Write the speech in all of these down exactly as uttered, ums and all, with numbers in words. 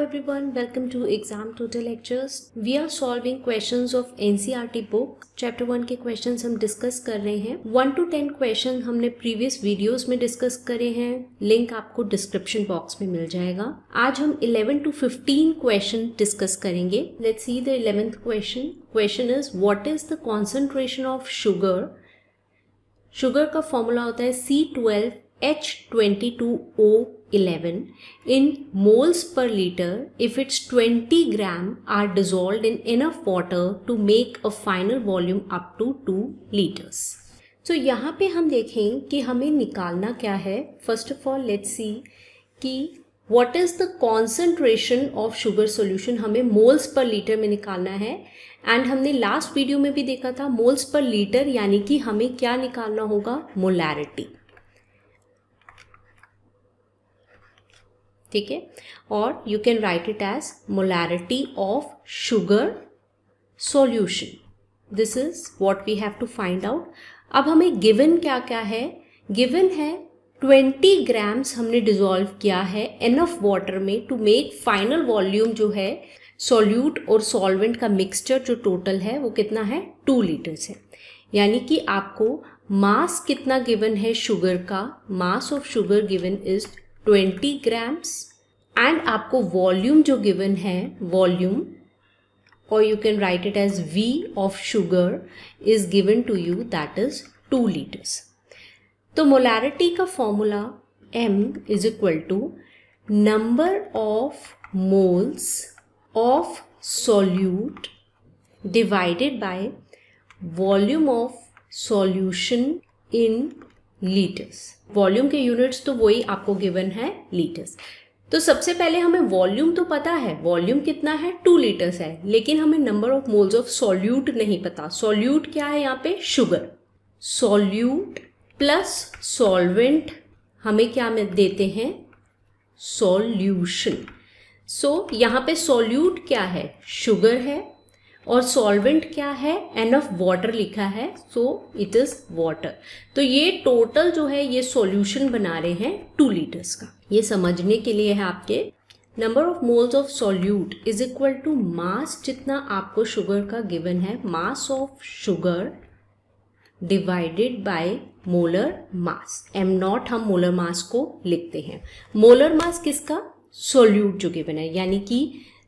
everyone, welcome to Exam Tutor Lectures. We are solving questions of N C R T book. Chapter one के questions हम discuss कर रहे हैं. One to ten question हमने previous videos में discuss करे हैं. Link आपको description box में मिल जाएगा. आज हम eleven to fifteen question discuss करेंगे. Let's see the eleventh question. Question is, what is the concentration of sugar? Sugar का formula होता है C twelve H twenty-two O eleven in moles per liter if its twenty gram are dissolved in enough water to make a final volume up to two liters. So यहाँ पे हम देखें कि हमें निकालना क्या है. First of all let's see कि what is the concentration of sugar solution हमें moles per liter में निकालना है. एंड हमने लास्ट वीडियो में भी देखा था मोल्स पर लीटर यानी कि हमें क्या निकालना होगा, मोलैरिटी. ठीक है, और you can write it as molarity of sugar solution. This is what we have to find out. अब हमें गिवन क्या क्या है. गिवन है ट्वेंटी ग्राम्स हमने डिसॉल्व किया है एनफ वाटर में टू मेक फाइनल वॉल्यूम जो है सॉल्यूट और सॉल्वेंट का मिक्सचर जो टोटल है वो कितना है, टू लीटर्स है. यानी कि आपको मास कितना गिवन है शुगर का, mass of sugar given is twenty grams and आपको वॉल्यूम जो गिवन है वॉल्यूम, और you can write it as V of sugar is given to you that is two litres. तो मोलैरिटी का formula M is equal to number of moles of solute divided by volume of solution in liters. Volume के units तो वही आपको given है litres. तो सबसे पहले हमें वॉल्यूम तो पता है, वॉल्यूम कितना है, टू लीटर्स है, लेकिन हमें number of moles of solute नहीं पता. सॉल्यूट क्या है यहाँ पे, शुगर. सॉल्यूट प्लस सॉल्वेंट हमें क्या में देते हैं, सॉल्यूशन. सो so, यहाँ पे सॉल्यूट क्या है, शुगर है, और सॉल्वेंट क्या है, एनफ वाटर लिखा है, सो इट इज वाटर. तो ये टोटल जो है ये सॉल्यूशन बना रहे हैं टू लीटर्स का. ये समझने के लिए है आपके number of moles of solute is equal to mass जितना आपको शुगर का गिवन है, mass of sugar divided by molar mass. M naught हम मोलर मास को लिखते हैं. मोलर मास किसका, सोल्यूट जो गिवन है, यानी कि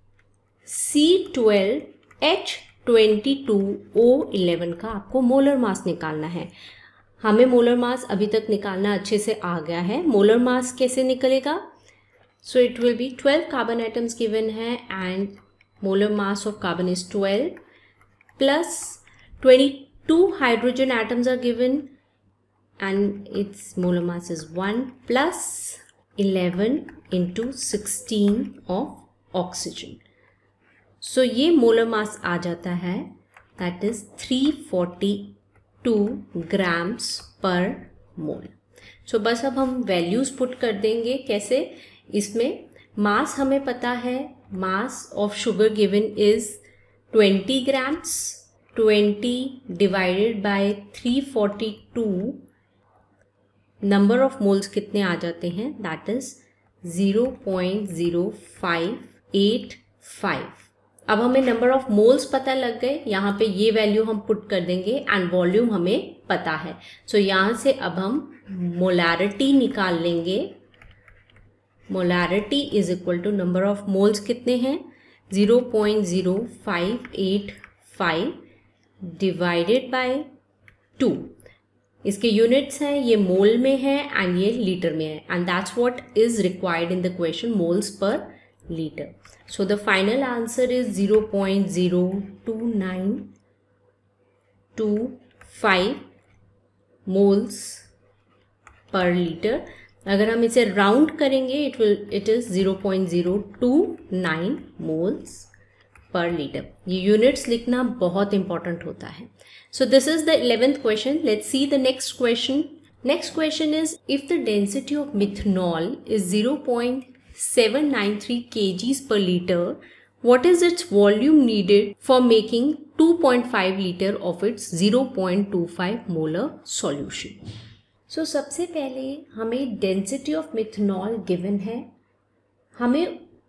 C twelve H twenty-two O eleven का आपको मोलर मास निकालना है. हमें मोलर मास अभी तक निकालना अच्छे से आ गया है. मोलर मास कैसे निकलेगा, so it will be twelve carbon atoms given है and molar mass of carbon is twelve plus twenty-two hydrogen atoms are given and its molar mass is one plus eleven into sixteen of oxygen. So ये molar mass आ जाता है that is three forty-two grams per mole. So बस अब हम values put कर देंगे. कैसे, इसमें मास हमें पता है, mass of sugar given is twenty grams. twenty divided by three forty-two, number of moles कितने आ जाते हैं, that is zero point zero five eight five. अब हमें नंबर ऑफ मोल्स पता लग गए, यहाँ पे ये वैल्यू हम पुट कर देंगे एंड वॉल्यूम हमें पता है. सो so, यहाँ से अब हम मोलैरिटी निकाल लेंगे. Molarity is equal to number of moles कितने हैं, zero point zero five eight five divided by two. इसके यूनिट्स हैं, ये मोल में है एंड ये लीटर में है and that's what is required in the question, moles per litre. So the final answer is zero point zero two nine two five moles per litre. अगर हम इसे राउंड करेंगे it will it is zero point zero two nine moles per litre. ये units लिखना बहुत important होता है. So this is the eleventh question. Let's see the next question. Next question is, if the density of methanol is zero point seven nine three kilograms per liter, what is its volume needed for making two point five liter of its zero point two five molar solution? So सबसे पहले हमें density of methanol given है, हमें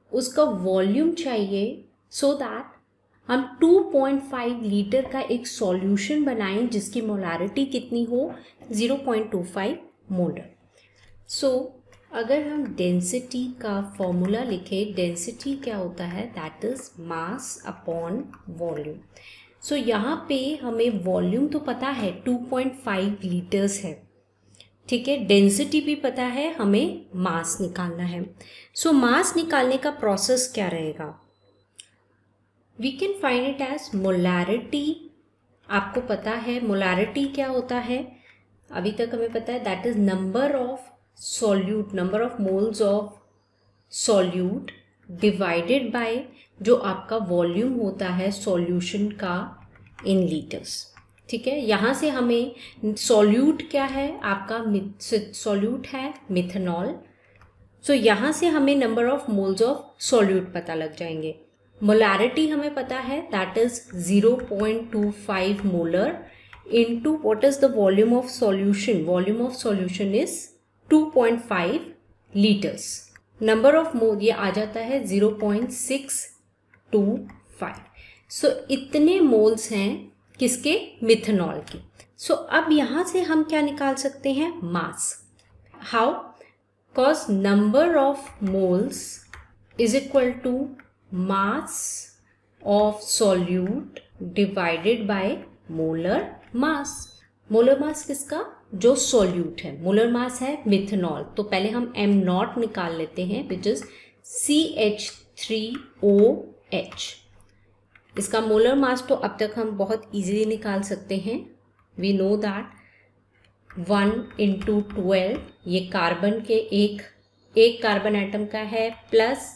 उसका volume चाहिए so that हम two point five litre का एक सॉल्यूशन बनाएं जिसकी मोलारिटी कितनी हो, zero point two five molar. So अगर हम डेंसिटी का फॉर्मूला लिखें, डेंसिटी क्या होता है, that is mass upon volume. So यहाँ पे हमें वॉल्यूम तो पता है टू पॉइंट फाइव लीटर्स है, ठीक है, डेंसिटी भी पता है, हमें मास निकालना है। सो so, मास निकालने का प्रोसेस क्या रहेगा, we can find it as molarity. आपको पता है मोलारिटी क्या होता है, अभी तक हमें पता है, that is number of solute, number of moles of solute divided by जो आपका वॉल्यूम होता है सॉल्यूशन का इन लीटर्स, ठीक है। यहाँ से हमें सॉल्यूट क्या है, आपका सॉल्यूट है मिथेनॉल। सो so, यहाँ से हमें number of moles of solute पता लग जाएंगे। मोलारिटी हमें पता है, that is zero point two five molar into what is the volume of solution, volume of solution is two point five litres. Number of mole ये आ जाता है zero point six two five. So इतने moles हैं किसके, methanol के। सो so, अब यहाँ से हम क्या निकाल सकते हैं, mass. How, cause number of moles is equal to mass of solute divided by molar mass. Molar mass किसका, जो सॉल्यूट है, मोलर मास है मिथेनॉल, तो पहले हम एम नॉट निकाल लेते हैं which is C H three O H. इसका मोलर मास तो अब तक हम बहुत इजीली निकाल सकते हैं, we know that one into twelve, ये कार्बन के एक एक कार्बन एटम का है, प्लस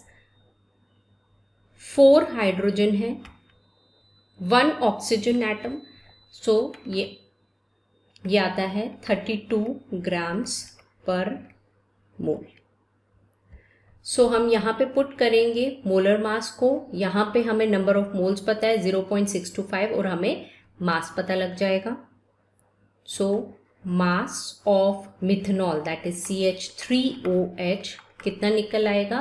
फोर हाइड्रोजन है, वन ऑक्सीजन एटम। सो ये ये आता है थर्टी टू ग्राम्स पर मोल। सो हम यहाँ पे पुट करेंगे मोलर मास को, यहाँ पे हमें नंबर ऑफ मोल्स पता है zero point six two five और हमें मास पता लग जाएगा। So mass of methanol that is C H three O H कितना निकल आएगा,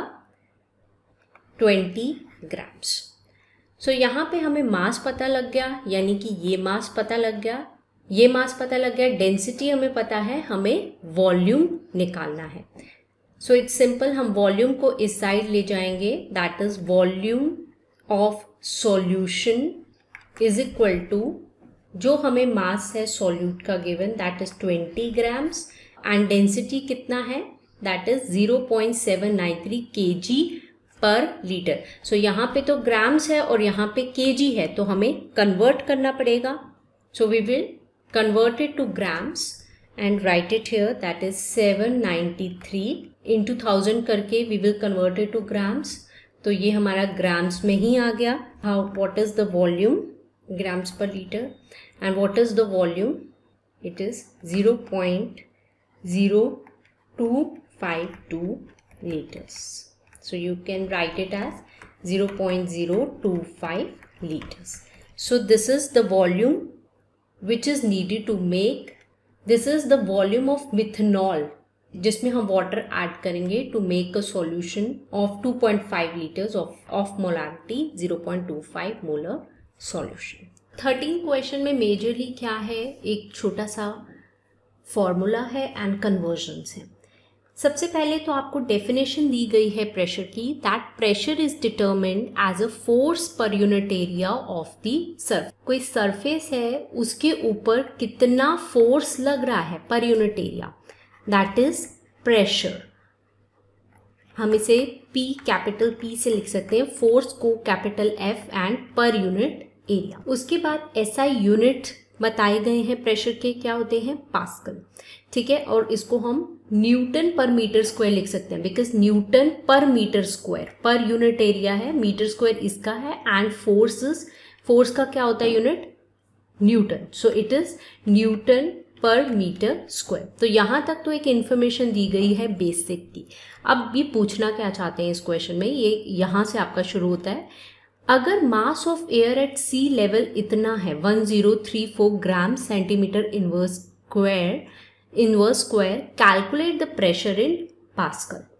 ट्वेंटी ग्राम्स। सो यहाँ पे हमें मास पता लग गया, यानी कि ये मास पता लग गया, ये मास पता लग गया, डेंसिटी हमें पता है, हमें वॉल्यूम निकालना है। सो इट्स सिंपल, हम वॉल्यूम को इस साइड ले जाएंगे, that is volume of solution is equal to जो हमें मास है सॉल्यूट का given, that is twenty grams, and density कितना है, that is zero point seven nine three kg per litre. So यहाँ पे तो ग्राम्स है और यहाँ पे केजी है, तो हमें कन्वर्ट करना पड़ेगा। So we will convert it to grams and write it here, that is seven ninety-three into thousand करके we will convert it to grams। तो ये हमारा grams में ही आ गया। How, what is the volume, grams per liter, and what is the volume, it is zero point zero two five two liters। So you can write it as zero point zero two five liters। So this is the volume which is needed to make, this is the volume of methanol जिसमें हम water add करेंगे to make a solution of two point five liters of, of molarity zero point two five molar solution। Thirteen question में majorly क्या है, एक छोटा सा formula है एंड कन्वर्जन्स है। सबसे पहले तो आपको डेफिनेशन दी गई है प्रेशर की, that pressure is determined as a force per unit area of the surface. कोई सरफेस है उसके ऊपर कितना फोर्स लग रहा है per unit area, that is pressure. हम इसे P कैपिटल P से लिख सकते हैं, फोर्स को capital F and per unit area. उसके बाद एसआई यूनिट बताए गए हैं प्रेशर के, क्या होते हैं, पास्कल, ठीक है। और इसको हम न्यूटन पर मीटर स्क्वायर लिख सकते हैं, because newton per metre square, per unit area है, मीटर स्क्वायर इसका है, एंड फोर्सेस, फोर्स का क्या होता है unit, newton. So it is newton per metre square. तो यहाँ तक तो एक इन्फॉर्मेशन दी गई है बेसिक की। अब ये पूछना क्या चाहते हैं इस क्वेश्चन में, ये यहाँ से आपका शुरू होता है, अगर mass of air at sea level इतना है one zero three four gram centimetre inverse square inverse square, calculate the pressure in pascal.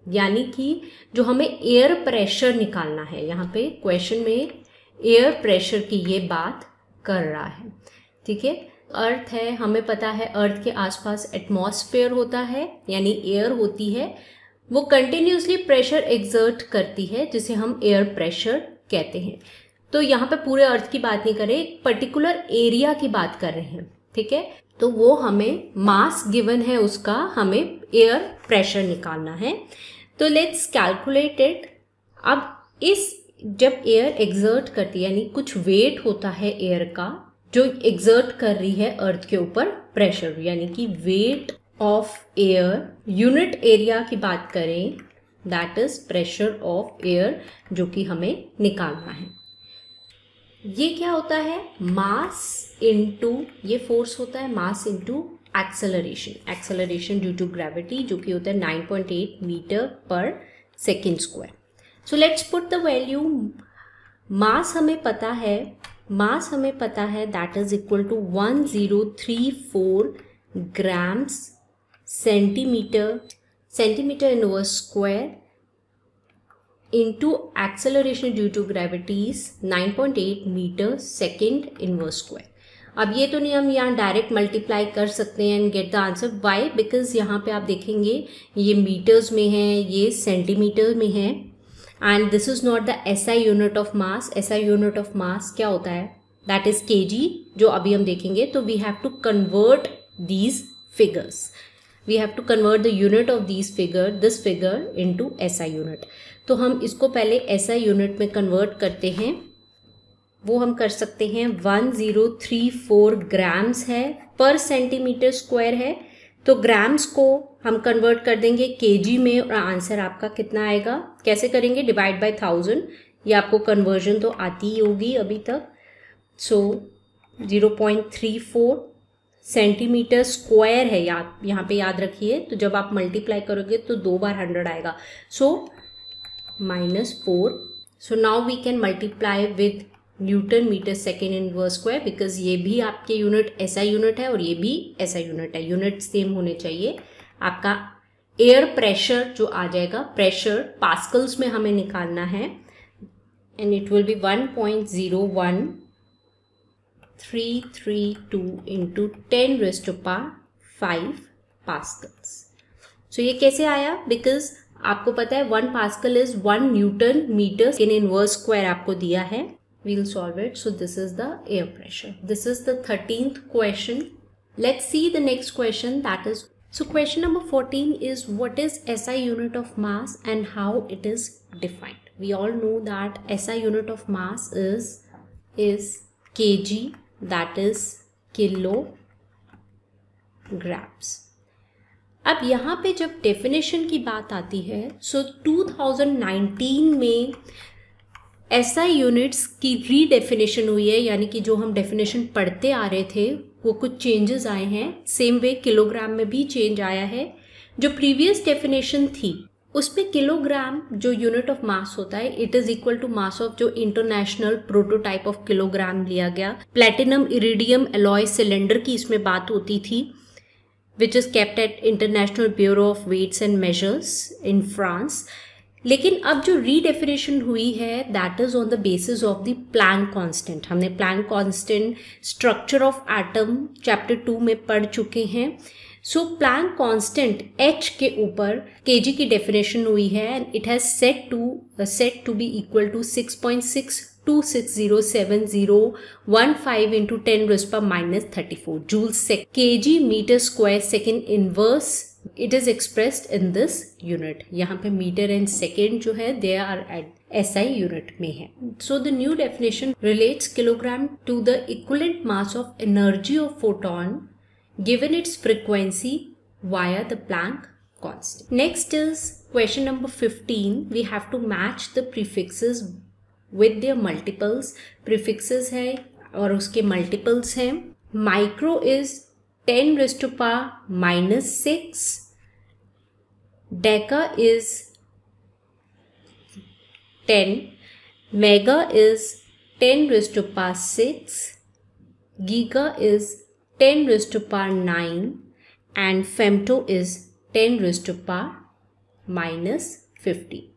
यानी कि जो हमें एयर प्रेशर निकालना है, यहाँ पे क्वेश्चन में एयर प्रेशर की ये बात कर रहा है, ठीक है। अर्थ है, हमें पता है अर्थ के आसपास एटमॉस्फेयर होता है यानी एयर होती है, वो कंटिन्यूसली प्रेशर एक्सर्ट करती है जिसे हम एयर प्रेशर कहते हैं। तो यहाँ पे पूरे अर्थ की बात नहीं कर रहे, एक पर्टिकुलर एरिया की बात कर रहे हैं, ठीक है। तो वो हमें मास गिवन है, उसका हमें एयर प्रेशर निकालना है। तो लेट्स कैलकुलेट इट। अब इस जब एयर एक्सर्ट करती है यानी कुछ वेट होता है एयर का जो एक्सर्ट कर रही है अर्थ के ऊपर प्रेशर, यानी कि weight of air, unit area की बात करें that is pressure of air, जो कि हमें निकालना है। ये क्या होता है, मास इनटू, ये फोर्स होता है mass into acceleration, acceleration due to gravity, जो कि होता है nine point eight metre per second square. So let's put the value. Mass हमें पता है, मास हमें पता है that is equal to one zero three four grams centimetre, centimetre inverse square into acceleration due to gravity's nine point eight metre second inverse square. अब ये तो नहीं हम यहाँ डायरेक्ट मल्टीप्लाई कर सकते हैं and get the answer. Why? Because यहाँ पे आप देखेंगे ये मीटर्स में है, ये सेंटीमीटर में है, and this is not the SI unit of mass. SI unit of mass क्या होता है, दैट इज केजी, जो अभी हम देखेंगे। तो we have to convert these figures, we have to convert the unit of these figure, this figure into SI unit. तो हम इसको पहले एसआई यूनिट में कन्वर्ट करते हैं। वो हम कर सकते हैं one zero three four grams है पर सेंटीमीटर स्क्वायर है, तो ग्राम्स को हम कन्वर्ट कर देंगे केजी में और आंसर आपका कितना आएगा, कैसे करेंगे, डिवाइड बाय थाउजेंड। ये आपको कन्वर्जन तो आती ही होगी अभी तक। So zero point three four centimetre square है, याद यहाँ पे याद रखिए। तो जब आप मल्टीप्लाई करोगे तो दो बार हंड्रेड आएगा, so minus four. So now we can multiply with newton metre second inverse square, because ये भी आपके यूनिट एसआई यूनिट है और ये भी एसआई यूनिट है, यूनिट सेम होने चाहिए। आपका एयर प्रेशर जो आ जाएगा, प्रेशर पास्कल्स में हमें निकालना है, and it will be one point zero one three three two into ten raised to power five pascals. So ये कैसे आया, बिकॉज आपको पता है one pascal is one newton metre in inverse square आपको दिया है। We'll solve it. So this is the air pressure. This is the thirteenth question. Let's see the next question, that is, so question number fourteen is what is S I unit of mass and how it is defined. We all know that S I unit of mass is is kg, that is kilograms. अब यहाँ पे जब definition की बात आती है, so two thousand nineteen में SI units की रीडेफिनेशन हुई है, यानी कि जो हम डेफिनेशन पढ़ते आ रहे थे वो कुछ चेंजेस आए हैं। सेम वे किलोग्राम में भी चेंज आया है। जो प्रीवियस डेफिनेशन थी उसमें किलोग्राम जो यूनिट ऑफ मास होता है, it is equal to mass of जो इंटरनेशनल प्रोटोटाइप ऑफ किलोग्राम लिया गया। प्लेटिनम इरिडियम एलॉय सिलेंडर की इसमें बात होती थी, which is kept at international bureau of weights and measures in France. लेकिन अब जो रीडेफिनेशन हुई है that is on the basis of the Planck constant. हमने Planck constant structure of atom chapter two में पढ़ चुके हैं। सो प्लैंक कांस्टेंट एच के ऊपर केजी की डेफिनेशन हुई है, and it has set to set to be equal to six point six two six zero seven zero one five into ten raised to power minus thirty four joule sec kg metre square second inverse. It is expressed in this unit. यहाँ पे metre and second जो है they are at SI unit में है। So the new definition relates kilogram to the equivalent mass of energy of photon given its frequency via the Planck constant. Next is question number fifteen. We have to match the prefixes with their multiples. Prefixes है और उसके multiples हैं। Micro is ten raised to power minus six. Deca is ten. Mega is ten raised to power six. Giga is ten raised to power nine, and femto is ten raised to power minus fifty.